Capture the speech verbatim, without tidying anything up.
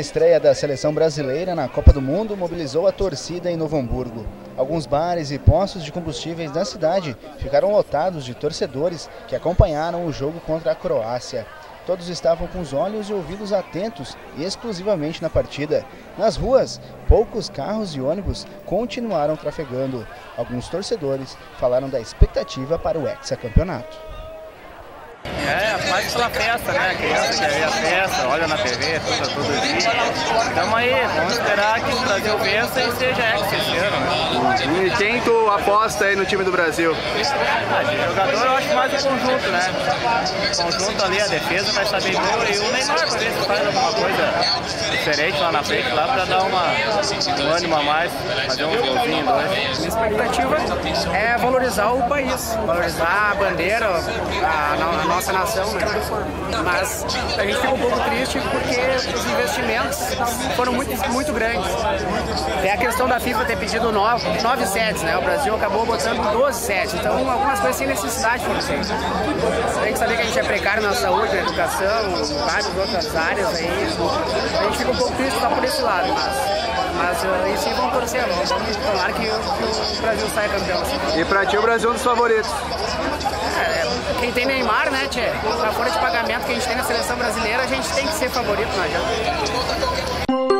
estreia da seleção brasileira na Copa do Mundo mobilizou a torcida em Novo Hamburgo. Alguns bares e postos de combustíveis da cidade ficaram lotados de torcedores que acompanharam o jogo contra a Croácia. Todos estavam com os olhos e ouvidos atentos exclusivamente na partida. Nas ruas, poucos carros e ônibus continuaram trafegando. Alguns torcedores falaram da expectativa para o hexacampeonato. É, mais pela festa, né? A criança quer ver a festa, olha na T V, tudo, todo dia. Então aí, vamos esperar que o Brasil vença e seja ex esse ano, né? E quem tu aposta aí no time do Brasil? Ah, de jogador eu acho mais o conjunto, né? O conjunto ali, a defesa vai estar bem boa e o Neymar para ver se faz alguma coisa diferente lá na frente, lá para dar uma, um ânimo a mais, fazer um golzinho, dois. A expectativa é valorizar o país, valorizar a bandeira, a, a nossa nação, né? Mas a gente fica um pouco triste porque os investimentos foram muito, muito grandes. É a questão da FIFA ter pedido nove, nove sets, né? O Brasil acabou botando doze sets, então algumas coisas sem necessidade foram feitas. Tem que saber que a gente é precário na saúde, na educação, em várias outras áreas aí. A gente fica um pouco triste só por esse lado, mas... Mas uh, e sim, vamos torcer, vamos tomar que, que o Brasil saia campeão. E pra ti o Brasil é um dos favoritos? É, quem tem Neymar, né, tchê? A folha de pagamento que a gente tem na seleção brasileira, a gente tem que ser favorito, não adianta.